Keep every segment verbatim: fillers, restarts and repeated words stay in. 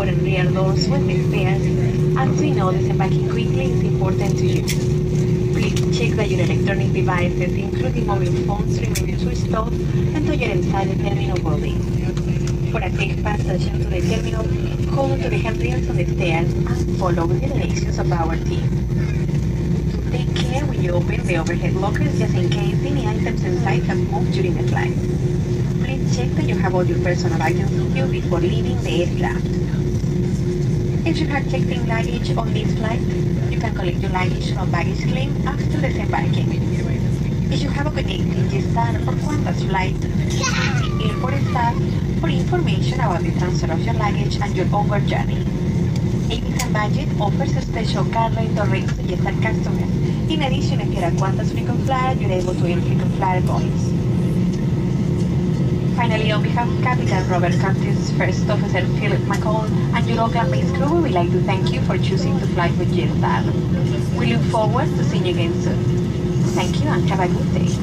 forward and rear doors when the stairs, and so you know disembarking quickly is important to you. Please check that your electronic devices, including mobile phones, remain switched off until you're inside the terminal building. For a safe passage into the terminal, hold onto the handrails on the stairs and follow the directions of our team. Take care when you open the overhead lockers just in case any items inside have moved during the flight. Please check that you have all your personal items with you before leaving the aircraft. If you have checked-in luggage on this flight, you can collect your luggage from baggage claim after disembarking. If you have a connecting Jetstar or Qantas flight, contact the airport staff for information about the transfer of your luggage and your onward journey. Avis and Budget offers a special card rate or rates to Jetstar customers. In addition, if you're a Qantas frequent flyer, you're able to earn frequent flyer points. Finally, on behalf of Captain Robert Curtis, First Officer Philip McCall, and your Oakland-based crew, we would like to thank you for choosing to fly with Jetstar. We look forward to seeing you again soon. Thank you and have a good day.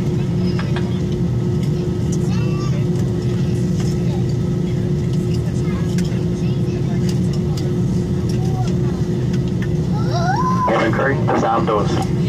Morning, crew. Just outdoors.